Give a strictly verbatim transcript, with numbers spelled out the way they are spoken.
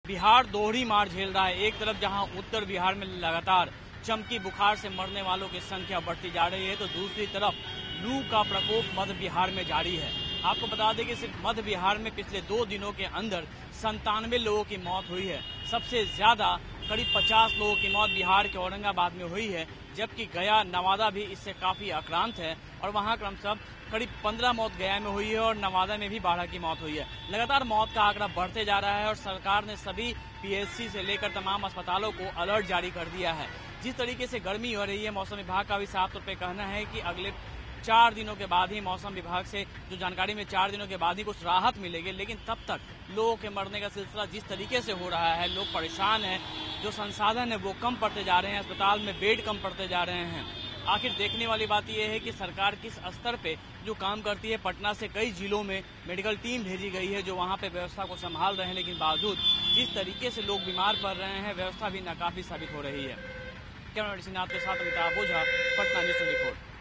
बिहार दोहरी मार झेल रहा है। एक तरफ जहां उत्तर बिहार में लगातार चमकी बुखार से मरने वालों की संख्या बढ़ती जा रही है, तो दूसरी तरफ लू का प्रकोप मध्य बिहार में जारी है। आपको बता दें कि सिर्फ मध्य बिहार में पिछले दो दिनों के अंदर संतानवे लोगों की मौत हुई है। सबसे ज्यादा करीब पचास लोगों की मौत बिहार के औरंगाबाद में हुई है, जबकि गया, नवादा भी इससे काफी आक्रांत है और वहां क्रमशः करीब पंद्रह मौत गया में हुई है और नवादा में भी बारह की मौत हुई है। लगातार मौत का आंकड़ा बढ़ते जा रहा है और सरकार ने सभी पीएचसी से लेकर तमाम अस्पतालों को अलर्ट जारी कर दिया है। जिस तरीके से गर्मी हो रही है, मौसम विभाग का भी साफ तौर पर कहना है कि अगले चार दिनों के बाद ही, मौसम विभाग से जो जानकारी में चार दिनों के बाद ही कुछ राहत मिलेगी, लेकिन तब तक लोगों के मरने का सिलसिला जिस तरीके से हो रहा है, लोग परेशान हैं, जो संसाधन है वो कम पड़ते जा रहे हैं, अस्पताल में बेड कम पड़ते जा रहे हैं। आखिर देखने वाली बात यह है कि सरकार किस स्तर पे जो काम करती है। पटना से कई जिलों में मेडिकल टीम भेजी गई है जो वहां पे व्यवस्था को संभाल रहे हैं, लेकिन बावजूद जिस तरीके से लोग बीमार पड़ रहे हैं, व्यवस्था भी नाकाफी साबित हो रही है। कैमरा मेडिसिन आपके साथ अमिताभ ओझा, पटना न्यूज़ चौबीस।